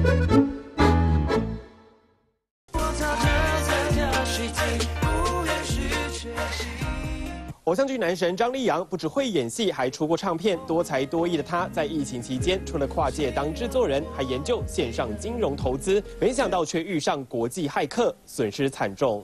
偶像剧男神张立扬不只会演戏，还出过唱片。多才多艺的他，在疫情期间除了跨界当制作人，还研究线上金融投资，没想到却遇上国际骇客，损失惨重。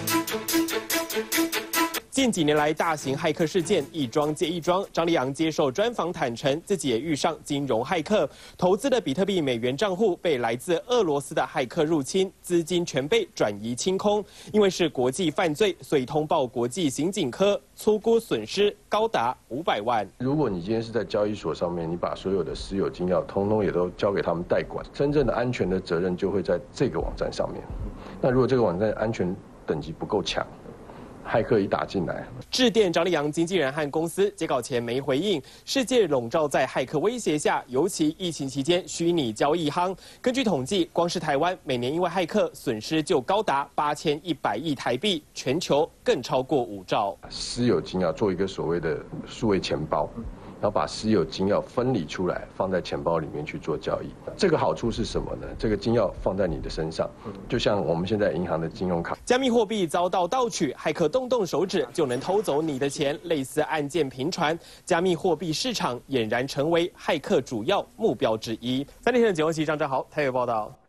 近几年来，大型骇客事件一桩接一桩。张立扬接受专访坦诚，自己也遇上金融骇客，投资的比特币美元账户被来自俄罗斯的骇客入侵，资金全被转移清空。因为是国际犯罪，所以通报国际刑警科，粗估损失高达500万。 如果你今天是在交易所上面，你把所有的私有金钥通通也都交给他们代管，真正的安全的责任就会在这个网站上面。那如果这个网站安全等级不够强， 骇客一打进来， 致电张立扬经纪人和公司，截稿前没回应。世界笼罩在骇客威胁下，尤其疫情期间，虚拟交易夯。根据统计，光是台湾每年因为骇客损失就高达8100亿台币，全球更超过5兆。 私有金钥做一个所谓的数位钱包。 然后把私有金钥分离出来，放在钱包里面去做交易。这个好处是什么呢？这个金钥放在你的身上，就像我们现在银行的金融卡。 加密货币遭到盗取，骇客动手指就能偷走你的钱，类似案件频传。加密货币市场俨然成为骇客主要目标之一。3立新闻927张正豪台北报道。